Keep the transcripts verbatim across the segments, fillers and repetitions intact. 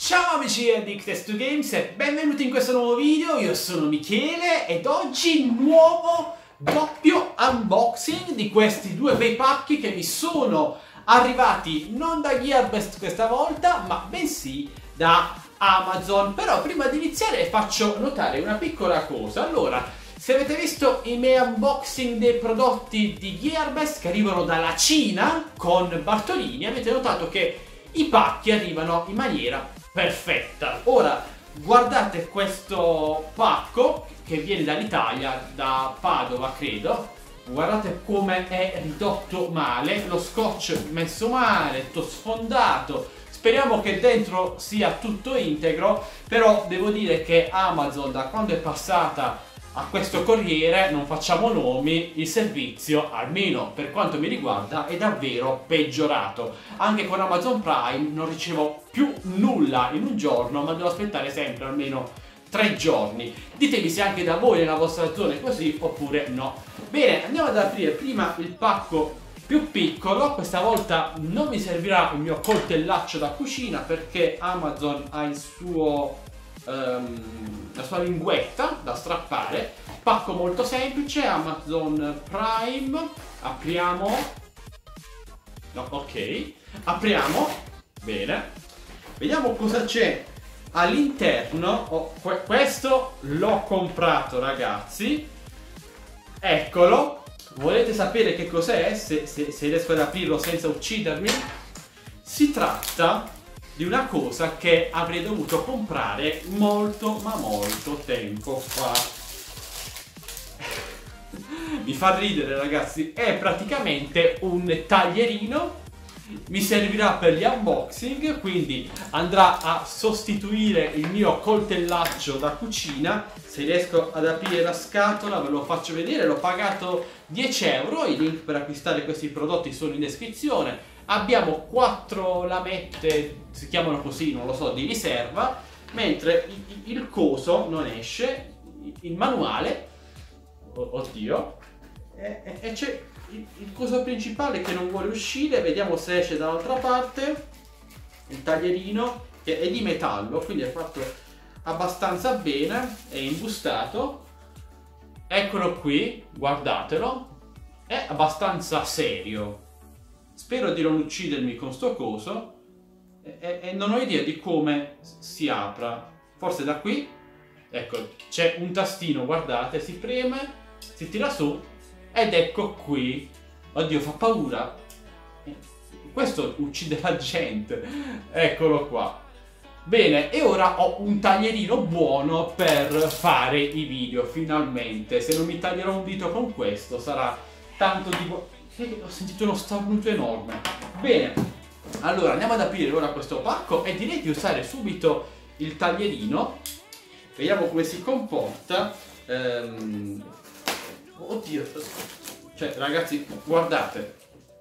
Ciao amici Addicted to Games e benvenuti in questo nuovo video. Io sono Michele ed oggi nuovo doppio unboxing di questi due bei pacchi che mi sono arrivati non da Gearbest questa volta, ma bensì da Amazon. Però prima di iniziare faccio notare una piccola cosa. Allora, se avete visto i miei unboxing dei prodotti di Gearbest che arrivano dalla Cina con Bartolini, avete notato che i pacchi arrivano in maniera perfetta. Ora guardate questo pacco che viene dall'Italia, da Padova credo. Guardate come è ridotto male, lo scotch messo male, tutto sfondato. Speriamo che dentro sia tutto integro, però devo dire che Amazon, da quando è passata a questo corriere, non facciamo nomi, il servizio, almeno per quanto mi riguarda, è davvero peggiorato. Anche con Amazon Prime non ricevo più nulla in un giorno, ma devo aspettare sempre almeno tre giorni. Ditemi se anche da voi nella vostra zona è così oppure no. Bene, andiamo ad aprire prima il pacco più piccolo. Questa volta non mi servirà il mio coltellaccio da cucina perché Amazon ha il suo... Um, la sua linguetta da strappare. Pacco molto semplice, Amazon Prime. Apriamo. No, ok. Apriamo. Bene. Vediamo cosa c'è all'interno. Oh, questo l'ho comprato, ragazzi. Eccolo. Volete sapere che cos'è? Se, se, se riesco ad aprirlo senza uccidermi. Si tratta di una cosa che avrei dovuto comprare molto ma molto tempo fa. Mi fa ridere, ragazzi, è praticamente un taglierino, mi servirà per gli unboxing, quindi andrà a sostituire il mio coltellaccio da cucina. Se riesco ad aprire la scatola ve lo faccio vedere. L'ho pagato dieci euro, i link per acquistare questi prodotti sono in descrizione. Abbiamo quattro lamette, si chiamano così, non lo so, di riserva, mentre il, il coso non esce, il manuale, oddio, e, e c'è il, il coso principale che non vuole uscire. Vediamo se esce dall'altra parte. Il taglierino che è di metallo, quindi è fatto abbastanza bene, è imbustato. Eccolo qui, guardatelo, è abbastanza serio. Spero di non uccidermi con sto coso e, e non ho idea di come si apra. Forse da qui. Ecco, c'è un tastino, guardate, si preme, si tira su ed ecco qui. Oddio, fa paura. Questo uccide la gente. Eccolo qua. Bene, e ora ho un taglierino buono per fare i video, finalmente. Se non mi taglierò un dito con questo sarà tanto di... Ho sentito uno starnuto enorme. Bene, allora andiamo ad aprire ora questo pacco e direi di usare subito il taglierino. Vediamo come si comporta. ehm... Oddio, cioè ragazzi, guardate,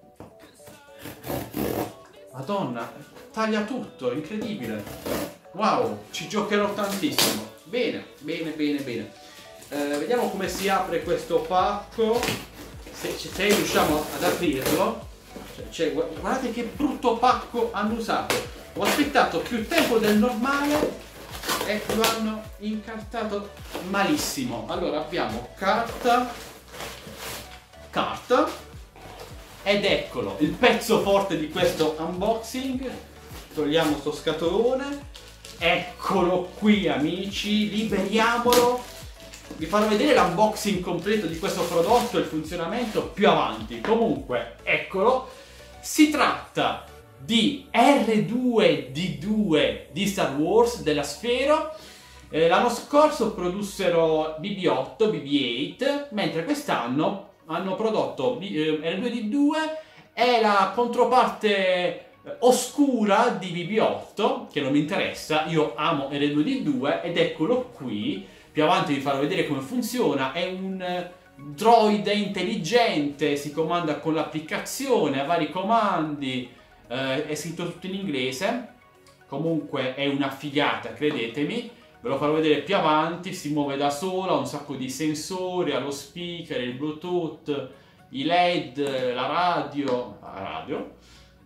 Madonna, taglia tutto, incredibile. Wow, ci giocherò tantissimo. Bene, bene, bene, bene. eh, Vediamo come si apre questo pacco. Se, se riusciamo ad aprirlo, cioè, cioè, guardate che brutto pacco hanno usato. Ho aspettato più tempo del normale e lo hanno incartato malissimo. Allora abbiamo carta, carta ed eccolo il pezzo forte di questo unboxing. Togliamo sto scatolone. Eccolo qui, amici, liberiamolo. Vi farò vedere l'unboxing completo di questo prodotto e il funzionamento più avanti. Comunque, eccolo. Si tratta di R due D due di Star Wars, della Sfero. Eh, l'anno scorso produssero B B otto, B B otto, mentre quest'anno hanno prodotto eh, R due D due e la controparte oscura di B B otto, che non mi interessa. Io amo R due D due ed eccolo qui. Più avanti vi farò vedere come funziona. È un droide intelligente, si comanda con l'applicazione, ha vari comandi, eh, è scritto tutto in inglese. Comunque è una figata, credetemi. Ve lo farò vedere più avanti. Si muove da sola, ha un sacco di sensori, ha lo speaker, il Bluetooth, i L E D, la radio, la radio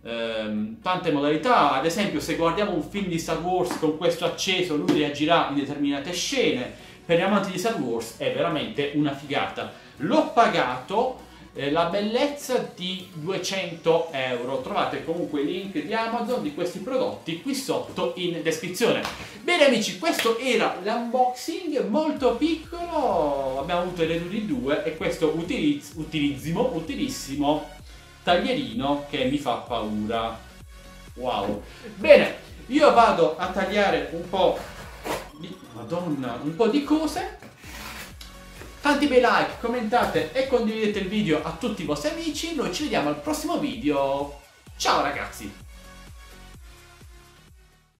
ehm, tante modalità. Ad esempio, se guardiamo un film di Star Wars con questo acceso, lui reagirà in determinate scene. Per gli amanti di Star Wars è veramente una figata. L'ho pagato eh, la bellezza di duecento euro. Trovate comunque il link di Amazon di questi prodotti qui sotto in descrizione. Bene amici, questo era l'unboxing molto piccolo. Abbiamo avuto le due due e questo utilizz utilizzimo, utilissimo taglierino che mi fa paura. Wow. Bene, io vado a tagliare un po' di, Madonna, un po' di cose. Tanti bei like, commentate e condividete il video a tutti i vostri amici. Noi ci vediamo al prossimo video. Ciao ragazzi!